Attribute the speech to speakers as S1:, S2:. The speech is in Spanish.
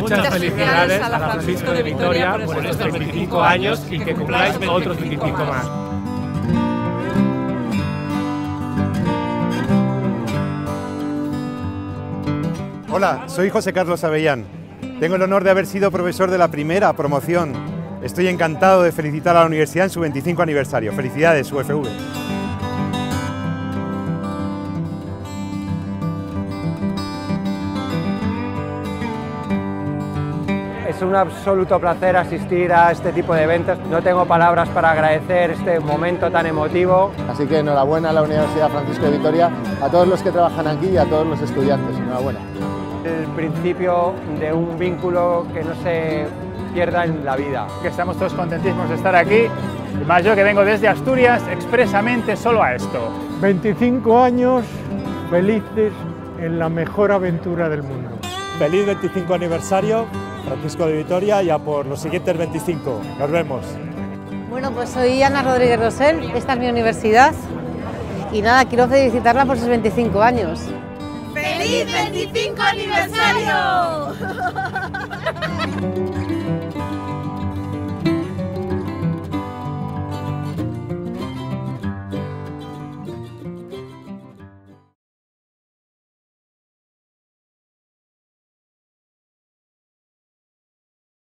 S1: Muchas felicidades a la Francisco de Vitoria por estos 25 años y que cumpláis otros 25 más.
S2: Hola, soy José Carlos Avellán. Tengo el honor de haber sido profesor de la primera promoción. Estoy encantado de felicitar a la universidad en su 25 aniversario. Felicidades, UFV.
S3: Es un absoluto placer asistir a este tipo de eventos. No tengo palabras para agradecer este momento tan emotivo.
S4: Así que enhorabuena a la Universidad Francisco de Vitoria, a todos los que trabajan aquí y a todos los estudiantes. Enhorabuena.
S3: El principio de un vínculo que no se pierda en la vida.
S5: Que estamos todos contentísimos de estar aquí, y más yo que vengo desde Asturias expresamente solo a esto.
S6: 25 años felices en la mejor aventura del mundo.
S7: Feliz 25 aniversario, Francisco de Vitoria, y a por los siguientes 25. Nos vemos.
S8: Bueno, pues soy Ana Rodríguez Rosell, esta es mi universidad y nada, quiero felicitarla por sus 25 años.
S9: ¡Feliz 25 aniversario!